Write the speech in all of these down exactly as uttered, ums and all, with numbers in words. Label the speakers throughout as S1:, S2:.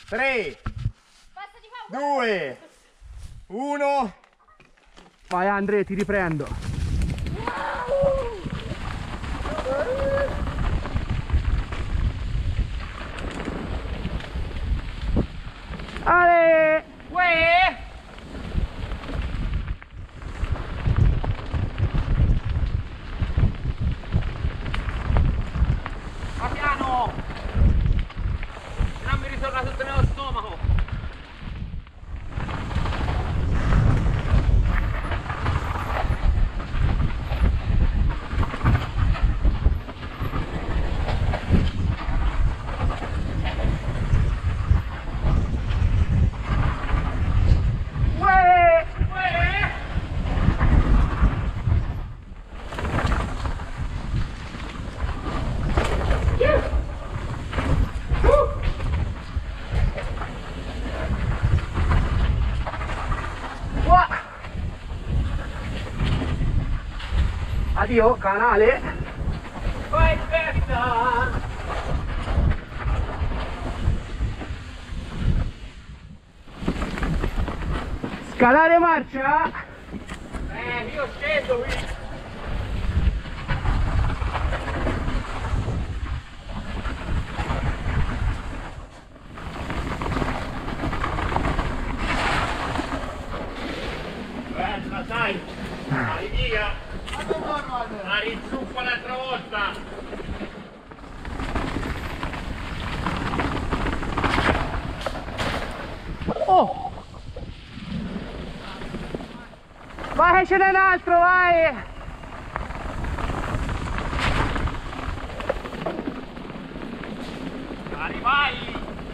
S1: tre, due, uno.
S2: Vai Andre, ti riprendo. Ale!
S1: Uè! Ma piano! Non mi ritorna tutto nello stomaco!
S2: Addio canale.
S1: Vai testa!
S2: Scalare marcia.
S1: Eh, io scendo qui! Bella, dai! Vai via! La rinzuppa l'altra volta!
S2: Oh! Vai, ce n'è un altro, vai!
S1: Vai, vai!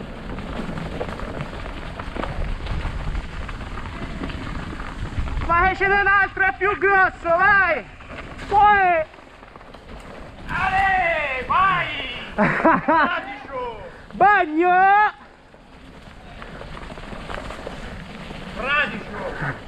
S2: Vai, ce n'è un altro, è più grosso, vai! Poi!
S1: Ale, vai! Fradicio!
S2: Bagno!
S1: Fradicio!